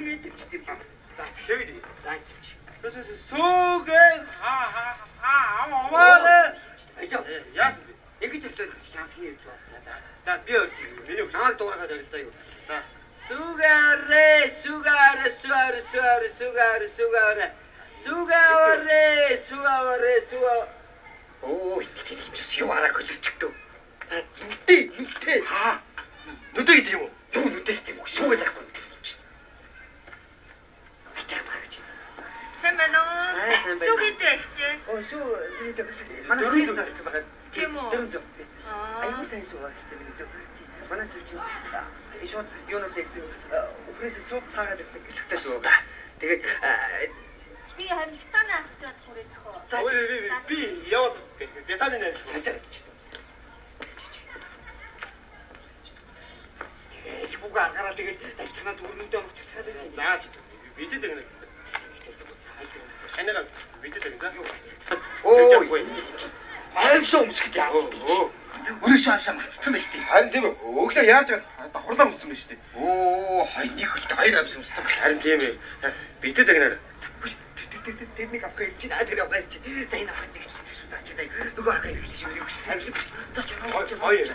тэгээд дэвчтэй. За тэгээд. Сүүгээ аваарэ. Яасан бэ? Ингэж хэлээд шанс хийж байна. За би миний хааг дуурайгаад ярилцаа юу. За. Сугаарэ, сугаарэ, сугаарэ, сугаарэ, сугаарэ, сугаарэ. Сугаарэ, сугаарэ, сугаарэ. Оо, чи юу араа хөлөрчихдөө. Нүдээ. Аа. Нүдээ гэдэг юм уу? Юу нүдээ гэдэг юм уу? Сүүгээ байхгүй. Сайн байна уу? Сүү хийдэ ихчээ. Оо, сүү хийдэ. Манай сүү хийдэ байгаа. Тийм үү? Аюу сайн сүү байгаа шүү дээ. Манай сүү чинь шууд юунаас ирсэн ухрээс шууд цаагаад ирсэн гэлхтэй шүү. Тэгээд би харин витамин авах гэж хүрээд зөхөө. За би яваад витамин авсан. Их буга гараад тэгээд алчнаа дөрнөдөө амч часаад байна. Наад бидэд гэнэ. Ханаа бидэд гэнэ. Оо. Аимшаа өмсөхд яа. Өрөөшөө авсаа мартсан байж тээ. Харин тийм ээ. Өглөө яарж давхарлаа өмссөн байж тээ. Оо, хай нэг хөлт хоёр авсан өмссөн. Харин тийм ээ. Бидэд гэнэ. Тэр нэг авах гэж байна. Тэр авах гэж. За энэ авах нэг шүү заач заа. Нөгөө авах гэж шүү юу гэсэн. За чанаа.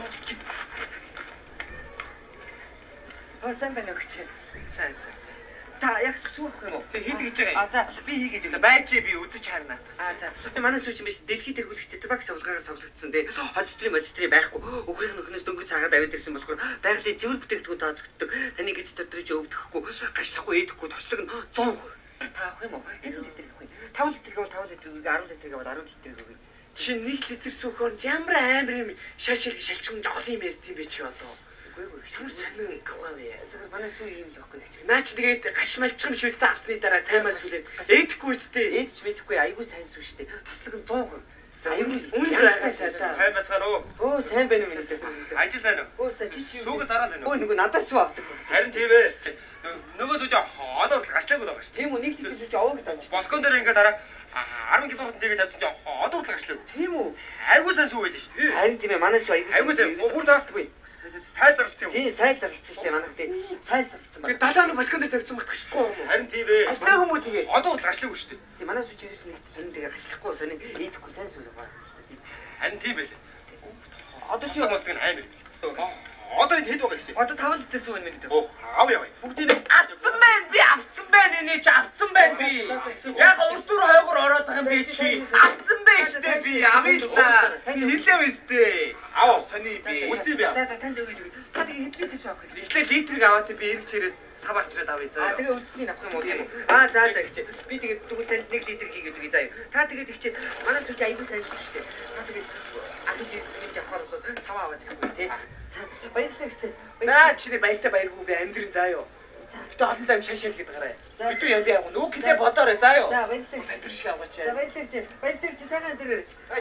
Сайн байна уу гэж. Сайн. Та яг сүү авах юм уу? Тэг хийдэг гэж байгаа юм. За би хийгээд юм. Байж би үзэж харна. За манай сүүч юм биш. Дэлхийд тэргүүлэгч Тэбакс авлагаар савлагдсан тий. Магистрийн байхгүй. Өөхрийн нөхнөөс дөнгөж цагаад аваад ирсэн болохоор байгалийн цэвэр бүтээгдэхүүн таацагддаг. Таны гэж дотроо ч өвдөхгүй, гашлахгүй, эдэхгүй туслаг нь 100%. Авах юм уу? Энэ литр авах юм. 5 литр гэвэл 5 литр, 10 литр гэвэл 10 литр өгье. Чи 1 литр сүүхээр ямар амар юм шалчхан жоол юм ярьд юм бэ чи одоо. Ямар сонин аваа. Манай сүү юм л байхгүй гэж. Наа чи тэгээд гаш малчхан биш үстэй авсны дараа цаймаас үлээд эдэхгүй үстэй. Эдч мэдэхгүй айгүй сайн сүү штэ. Туслаг нь 100%. Аюул үнэр агасаа. Сайн бацгаар уу? Оо сайн байна уу мэдээ. Ажил сайн уу? Оо сайн чи Сүүгээс дараад байна уу? Өө нөгөө надаас сүү авдаг. Харин тийм ээ. Нөгөө сүүж одоо гачлаагүй байгаа шүү. Тийм үү нэг литр сүүж овоог дамж. Боскон дээр ингээд дараа 10 кг тэгээд тавьчих чи одоо гачлаагүй. Тийм үү? Айгуу сайн сүү байл шүү дээ. Харин тийм ээ манай сүү Айгуу сайн. Бүр таахгүй. Сайн зарлцсан юм. Тийм сайн зарлцсан шүү дээ манайх тийм. Сайн зарлцсан байна. Тэгээд далаа нь балкон дээр тавьсан бат гашгүй юм уу? Харин тийм ээ. Гашлаа хүмүүс тэгээ. Одоо гачлаагүй шүү дээ. Тийм манай сүү чирээс нэг сонин тэгээ гашлахгүй сонин ийдэхгүй сайн сүү байгаа. Харин тийм байл. Одоо чи хүмүүс гэн аймаг. Одоо энэ хэд байгаа гэж. одоо 5 литр сүү байна гэдэг. Оо, аав яа. Бүгдийг Авсан байна. Би авсан байна. Эний чи авсан байна би. Яг урдуур хойгоор ороод байгаа юм би чи. Авсан байна штэ би. Авъя л да. Хэлээ мэстэ. Аав. Сони би. Үгүй би. За танд өгөөж. Та тэгээ хэд литр сүү авах гэж. Эхлээ литрийг аваад би эргэж ирээд сав авчираад авъя заа. Тэгээ үлдсэнийг авах юм уу тийм үү? За гэж. Би тэгээ дүүл танд 1 литр хийгээд өгье заа юу. Та тэгээ тэгчээ манай сүүч аягүй сайн шүү дээ. Та тэгээ ахиж хийж авахаар сав аваад ирэхгүй тий. Баярлалаа гэж. За чиний баяртай баяргүй би амьдрын заа юу. Гэтэ олон зам шашаал гэдэг гараа. Бид юу яв яа нөгөө клээ бодоорой заа юу. За баярлалаа. Папер шиг аваач. За баярлалаа гэж. Баярлалаа гэж сайхан дэрэр.